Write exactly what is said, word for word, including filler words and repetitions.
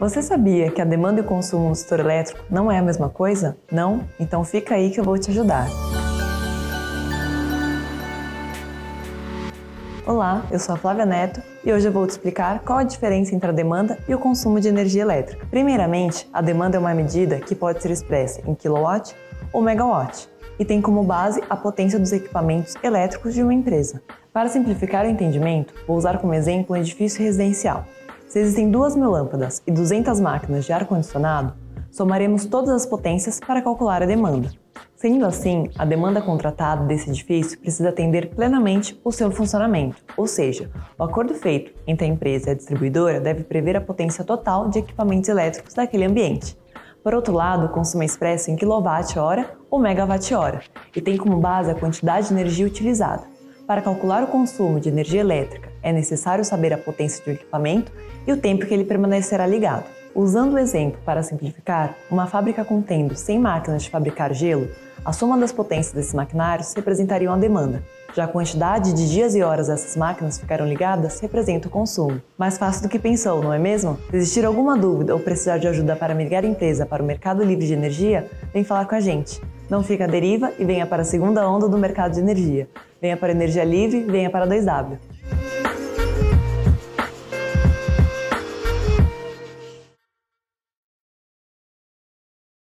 Você sabia que a demanda e o consumo do setor elétrico não é a mesma coisa? Não? Então fica aí que eu vou te ajudar. Olá, eu sou a Flávia Neto e hoje eu vou te explicar qual a diferença entre a demanda e o consumo de energia elétrica. Primeiramente, a demanda é uma medida que pode ser expressa em kilowatt ou megawatt e tem como base a potência dos equipamentos elétricos de uma empresa. Para simplificar o entendimento, vou usar como exemplo um edifício residencial. Se existem duas mil lâmpadas e duzentas máquinas de ar-condicionado, somaremos todas as potências para calcular a demanda. Sendo assim, a demanda contratada desse edifício precisa atender plenamente o seu funcionamento, ou seja, o acordo feito entre a empresa e a distribuidora deve prever a potência total de equipamentos elétricos daquele ambiente. Por outro lado, o consumo é expresso em quilowatt-hora ou megawatt-hora e tem como base a quantidade de energia utilizada. Para calcular o consumo de energia elétrica, é necessário saber a potência do equipamento e o tempo que ele permanecerá ligado. Usando o exemplo para simplificar, uma fábrica contendo cem máquinas de fabricar gelo, a soma das potências desses maquinários representariam a demanda. Já a quantidade de dias e horas essas máquinas ficaram ligadas representa o consumo. Mais fácil do que pensou, não é mesmo? Se existir alguma dúvida ou precisar de ajuda para migrar a empresa para o mercado livre de energia, vem falar com a gente. Não fique à deriva e venha para a segunda onda do mercado de energia. Venha para a Energia Livre, venha para dois W.